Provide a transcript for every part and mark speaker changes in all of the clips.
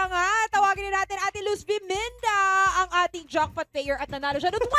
Speaker 1: nga, tawagin na natin Ate Luz Biminda, ang ating jackpot payer at nanalo siya ng 20,000!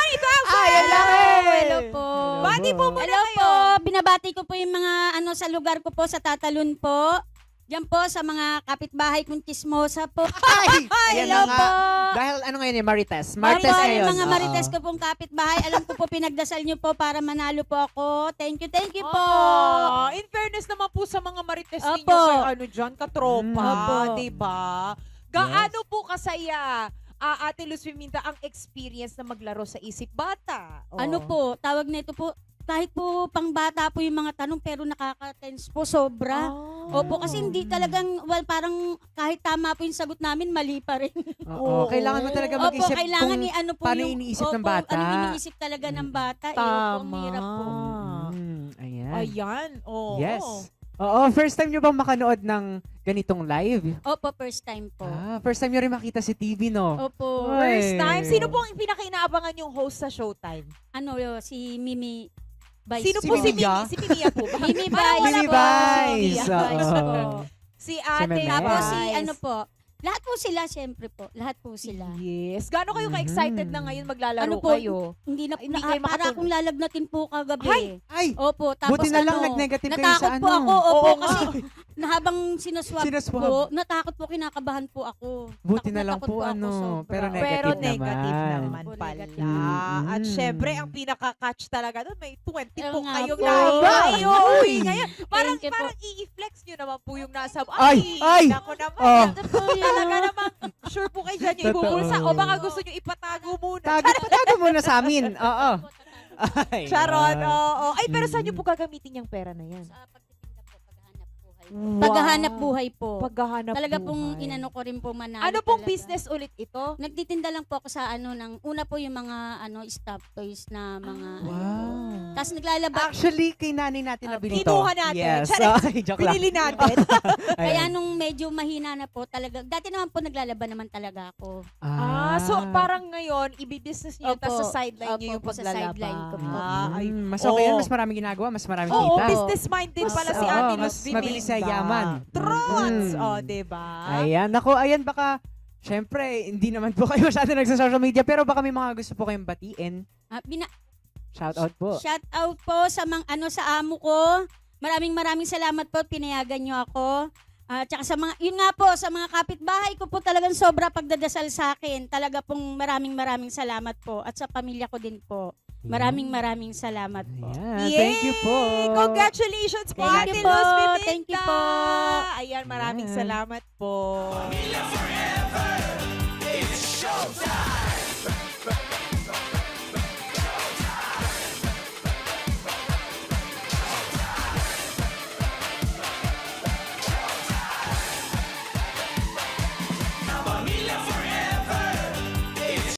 Speaker 2: Hello po.
Speaker 1: Bati po muna
Speaker 2: Hello
Speaker 1: kayo.
Speaker 2: po. Binabati ko po yung mga sa lugar ko po sa Tatalon po. Diyan po sa mga kapitbahay kong chismosa po.
Speaker 3: Ay! Ayan
Speaker 2: Hello
Speaker 3: na nga.
Speaker 2: po.
Speaker 3: Dahil ano ngayon eh, Marites.
Speaker 2: Opo,
Speaker 3: Marites ngayon.
Speaker 2: yung mga
Speaker 3: Oo.
Speaker 2: marites ko pong kapitbahay. Alam ko po pinagdasal nyo po para manalo po ako. Thank you po.
Speaker 1: Oh, in fairness naman po sa mga marites ninyo,
Speaker 2: Opo.
Speaker 1: kay ano dyan, katropa,
Speaker 2: Opo.
Speaker 1: diba? Gaano po kasaya, Ate Luz Biminda, ang experience na maglaro sa Isip Bata? Oh.
Speaker 2: Ano po, tawag na ito po, kahit po pang bata po yung mga tanong pero nakaka-tense po sobra. Opo, kasi hindi talagang, parang kahit tama po yung sagot namin, mali pa rin.
Speaker 3: Oo. Kailangan mo talaga
Speaker 2: Opo,
Speaker 3: mag-isip
Speaker 2: kailangan
Speaker 3: kung
Speaker 2: ano po
Speaker 3: paano
Speaker 2: yung,
Speaker 3: iniisip ng bata.
Speaker 2: Ano iniisip talaga ng bata. Opo, ang hirap po.
Speaker 3: Ayan.
Speaker 1: Ayan. Oh.
Speaker 3: Yes. Oo, first time nyo bang makanood ng ganitong live?
Speaker 2: Opo, first time po.
Speaker 3: First time nyo rin makita si TV, no?
Speaker 2: Opo.
Speaker 1: First time.
Speaker 3: Ay.
Speaker 1: Sino po ang pinaka-inaabangan yung host sa Showtime?
Speaker 2: Ano si Mimi Vice.
Speaker 1: Sino
Speaker 3: Si
Speaker 1: po si
Speaker 3: Mimia?
Speaker 1: Mimi? Si Mimia po ba?
Speaker 2: Mimi
Speaker 1: Parang
Speaker 2: Vice
Speaker 1: wala
Speaker 3: Mimi
Speaker 1: po.
Speaker 3: Vice.
Speaker 1: Si Mimia.
Speaker 3: Oo.
Speaker 1: Si Ate
Speaker 3: Meme.
Speaker 2: Tapos si
Speaker 1: Vice.
Speaker 2: ano po, lahat po sila syempre po. Lahat po sila.
Speaker 1: Yes. Gaano kayo ka-excited na ngayon maglalaro
Speaker 2: Ano po,
Speaker 1: kayo?
Speaker 2: Hindi na,
Speaker 1: Hindi kayo
Speaker 2: para
Speaker 1: makatulog.
Speaker 2: akong lalagnatin po kagabi.
Speaker 1: Ay!
Speaker 3: Ay!
Speaker 2: Opo, tapos
Speaker 3: Buti na lang nag-negative kayo
Speaker 2: natakot
Speaker 3: sa
Speaker 2: po
Speaker 3: ano.
Speaker 2: ako, opo,
Speaker 1: Oo nga.
Speaker 2: kasi habang sinaswab
Speaker 3: Sinaswab.
Speaker 2: po, natakot po, kinakabahan po ako.
Speaker 3: Buti na lang
Speaker 2: Natakot
Speaker 3: po,
Speaker 2: ako
Speaker 3: ano,
Speaker 2: sobra.
Speaker 3: pero
Speaker 1: Pero
Speaker 3: Negative
Speaker 1: negative
Speaker 3: naman.
Speaker 1: naman
Speaker 2: Opo,
Speaker 1: pala.
Speaker 2: negative.
Speaker 1: At syempre, ang pinaka-catch talaga doon, may 20
Speaker 2: Ayun
Speaker 1: po
Speaker 2: nga
Speaker 1: kayong
Speaker 2: po.
Speaker 1: naiwayo.
Speaker 3: Uy!
Speaker 1: Ngayon, parang,
Speaker 2: Thank you po.
Speaker 1: parang i-flex nyo naman po yung nasa...
Speaker 3: Ay!
Speaker 1: Nako naman.
Speaker 3: Oh.
Speaker 1: Talaga naman, sure po kayo dyan yung
Speaker 3: Totoo.
Speaker 1: ibubulsa. O baka gusto nyo ipatago muna.
Speaker 3: Tago muna sa amin. Oo. Ay,
Speaker 1: Charot,
Speaker 3: ay.
Speaker 1: oo. Ay, pero saan nyo po gagamitin yung pera na yan?
Speaker 2: Sa pagtitinda po, paghahanap buhay.
Speaker 1: Wow.
Speaker 2: Paghahanap buhay po.
Speaker 1: Paghahanap
Speaker 2: Talaga
Speaker 1: buhay.
Speaker 2: pong inano ko rin po manalo.
Speaker 1: Ano pong
Speaker 2: talaga.
Speaker 1: business ulit ito?
Speaker 2: Nagtitinda lang po ako sa una po yung mga stuffed toys na mga
Speaker 3: Wow.
Speaker 2: Tapos naglalaba.
Speaker 3: Actually, kay nanay natin nabili to.
Speaker 1: Kinuha natin.
Speaker 3: Yes.
Speaker 1: Charot.
Speaker 3: Ay, joke lang.
Speaker 1: Pinili natin.
Speaker 2: Kaya
Speaker 3: Ayan.
Speaker 2: nung medyo mahina na po talaga. Dati naman po naglalaban naman talaga ako.
Speaker 1: So parang ngayon, ibibusiness niyo,
Speaker 2: Opo.
Speaker 1: tapos sa sideline niyo
Speaker 2: Opo,
Speaker 1: yung
Speaker 2: po, sa
Speaker 1: paglalaba.
Speaker 2: sideline ko po.
Speaker 1: Ay,
Speaker 3: Mas okay yan.
Speaker 1: oo.
Speaker 3: Mas maraming ginagawa. Mas maraming
Speaker 1: Oo,
Speaker 3: kita.
Speaker 1: business-minded pala si
Speaker 3: Oo,
Speaker 1: Ate
Speaker 3: mas
Speaker 1: Luz Biminda.
Speaker 3: mabilis sa yaman.
Speaker 1: Trots!
Speaker 3: Mm.
Speaker 1: O, diba?
Speaker 3: Ayan. Ako, ayan baka, syempre, hindi naman po kayo masyado nagsa-social media, pero baka may mga gusto po kayong batiin. Shout out po.
Speaker 2: Shout out po sa sa amo ko. Maraming salamat po, pinayagan niyo ako. Tsaka sa mga, yun nga po, sa mga kapitbahay ko po talagang sobra pagdadasal sa akin. Talaga pong maraming salamat po. At sa pamilya ko din po. Maraming salamat po.
Speaker 3: Ayan. Thank you po.
Speaker 1: Congratulations po,
Speaker 2: Thank
Speaker 1: Ate
Speaker 2: you po.
Speaker 1: Luz Biminda.
Speaker 2: Thank you po.
Speaker 1: Ayan, maraming
Speaker 3: Ayan.
Speaker 1: salamat po.